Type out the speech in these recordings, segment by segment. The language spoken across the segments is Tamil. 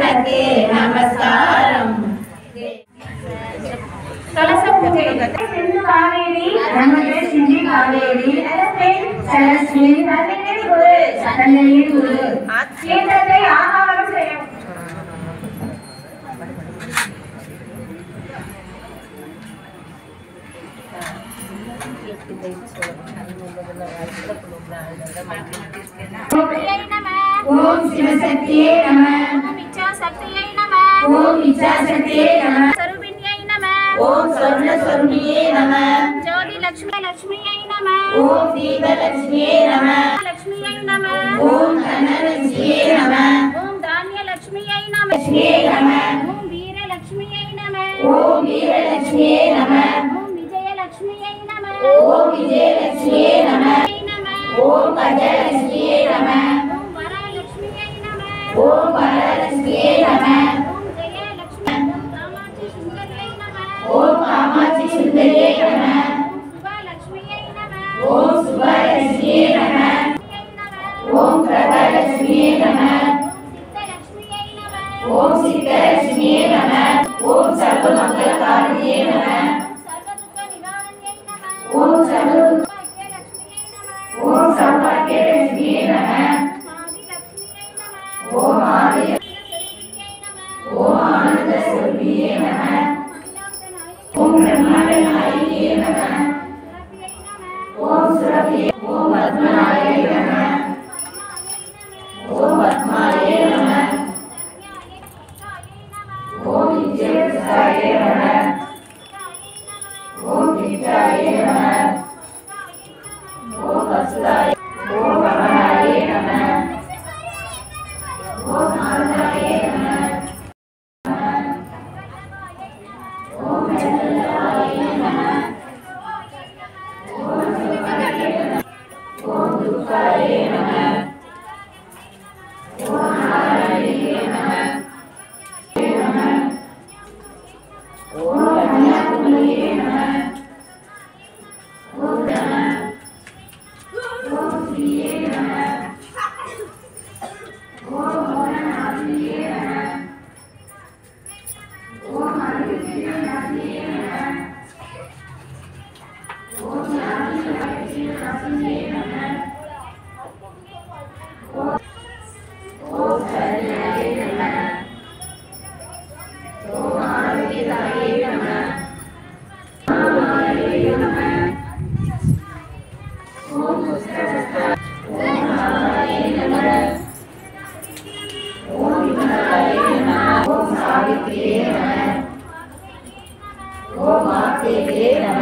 உனக்கு நமஸ்காரம். கலச பூஜை. சிந்து காவேரி நமது சிந்தி காவேரி சரஸ்வதி தந்தையின் குரு தந்தையின் குரு தீர்த்தத்தை ஆகாரம் செய்யும். ஓம் சிவசக்தியே நம. ஓம் இச்சாசக்தியே நம. ஓம் இச்சாசக்தியே நம. சர்வண்யை நம. ஓம் சர்வஸ்வரூபியே நம. ஜோதி லட்சுமியே நம. ஓம் தீபலட்சுமியே நம. லட்சுமியே நம. ஓம் தனலட்சுமியே நம. ஓம் தானியலட்சுமியே நம. லட்சுமியே நம. ஓம் வீரலட்சுமியே நம. ஓம் வீரலட்சுமியே நம. ஓம் விஜயலட்சுமியே நம. ஓம் விஜயலட்சுமியே நம. ஓம் கஜலட்சுமியே நம. ஓம் வரலட்சுமியே நம. ஓம் வரலட்சுமியே நம. ஓம் ஜெயலட்சுமி. ஓம் காமாட்சி சுந்தரியே நம. ஓம் காமாட்சி சுந்தரியே நம. சுபலட்சுமியே நம. ஓம் சுபலட்சுமியே நம. ஓம் பிரபலட்சுமியே நம. சித்தலட்சுமியே நம. ஓம் சித்தலட்சுமியே நம. ஓம் சர்வமங்களகாரிணியே நம. சர்வதுக்க நிவாரணியே நம. ஓம் சர்வதுக்க ஓம் சௌபாகியலட்சுமியே நம. ஓம் ஆதிலட்சுமியே நம. ஓம் ஆனந்த ஸ்வரூபியே நம. ஓம் பிரம்மாண்டநாயகியே நம. ஓம் சுரபியே. ஓம் பத்மநாயே நம. ஓம் பத்மாயே நம. ஓம் விஜயசாயே நம. ஓம் விஜயாயே நம. ஓம் வசுதாய. ஓம் பவனாயே நம. ஓம் ஆனந்தாயே நம. ஓம் மங்களவாயே நம. ஓம் சுகாயே நம. ஓம் துக்காயே நம. ஓம் நாராயணியே நம. ஓம் கன்யாகுமரியே நம. ஓம் நம. ஓம் ஸ்ரீயே நம. ஓம் மோகனாசியே நம. ஓம் அருள்நாசியே நம. ஓம் ஞானநாசியே நம. ஓம் சரண்யாயே நம. ஓம் ஆரோக்கியதாயே நம. ஓம் ஆரோக்கியே நம. ஓம் புஷ்பவஸ்தா. ஓம் நாராயே நம. ஓம் விமலாயே நம. ஓம் சாவித்ரியே நம. ஓம் மாதேவியே நம.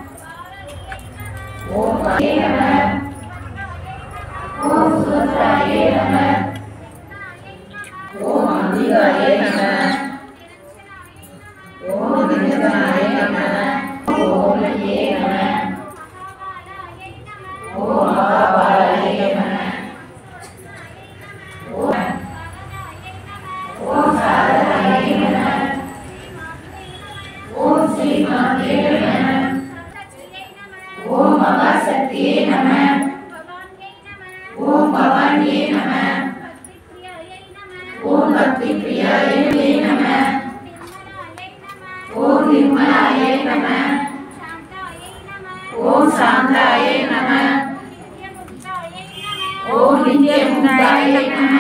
ஓம் மாயே நம. ஓம் சுபத்ராயே நம. ஓம் அம்பிகாயே நம. ஓம் விஜயாயே நம. ஓம் மயே நம. ஓம் மகாபாலாயே நம. ஓம் சாரதாயே நம. ஓம் ஸ்ரீமாதே நம. ஓம் மகாசக்தியே நம. ஓம் பவானியே நம. ஓம் பக்தி பிரியாயே நம. ஓம் நிர்மலாயே நம. ஓம் சாந்தாயே நம. ஓம் நித்யமுக்தாயே நம.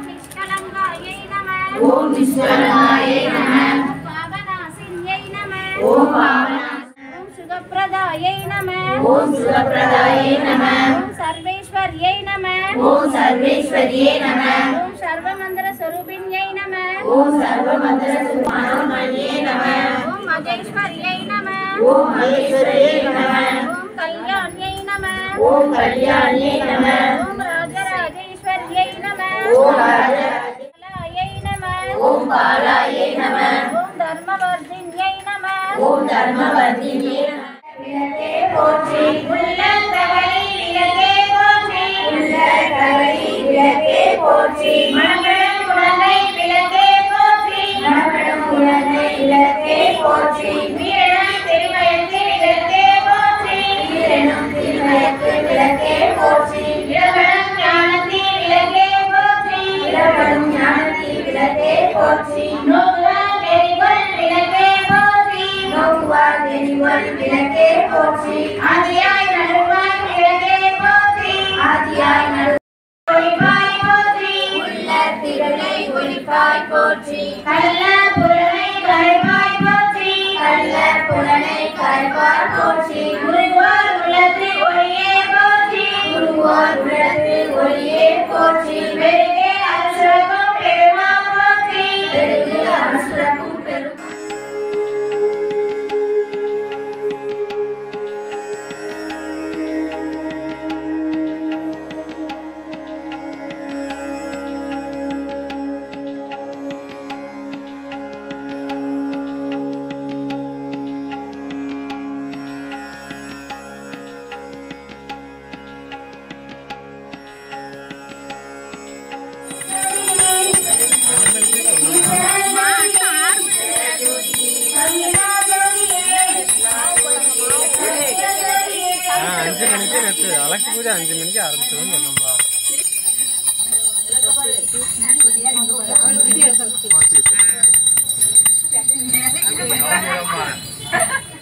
ஓம் நிஷ்கலங்காயே நம. ஓம் பாவனாசின்யை சுகப்பிரதாயை நம. ஓம் சுகப்பிரதாயை நம. ஓம் சர்வேஸ்வரியை நம. ஓம் சர்வேஸ்வரியே நம. ஓம் சர்வமந்திர ஸ்வரூபிண்யை நம. ஓம் சர்வமந்திர ஸ்வரூபிண்யே நம. ஓம் மகேஸ்வரியை நம. ஓம் மகேஸ்வரியே நம. ஓம் கல்யாண்யை நம. ஓம் கல்யாண்யே நம. ஓம் ராஜராஜேஸ்வரியை நம. ஓம் ராஜராஜேஸ்வரியை நம. ஓம் பாலாயை நம. ஓம் தர்மவர்தின்யை நம. ஓம் தர்மவர்தின்யே நம. விளக்கே போற்றி உள்ளத்தவளை விளக்கே போற்றி. உள்ளத்தவளை விளக்கே போற்றி. மணப்படும் குழந்தை விளக்கே போற்றி. மணப்படும் குழந்தை விளக்கே போற்றி. வீரனும் திருமயத்து விளக்கே போற்றி. வீரனும் திருமயத்து விளக்கே போற்றி. இடப்படும் ஞானத்தி விளக்கே போற்றி. இடப்படும் ஞானத்தி விளக்கே போற்றி. போற்றி கள்ள புலனை கரைவாய் போற்றி கள்ள புலனை கரைவாய் போற்றி குருவார் உள்ளத்து ஒளியே போற்றி குருவார் உள்ளத்து ஒளியே போற்றி பெருகே அசுரக்கும் பெருமா போற்றி பெருகே அசுரக்கும் பெருமா அலட்சி பூஜை 5 மணிக்கு ஆரம்பிச்சிடும் சொன்னோம்ல.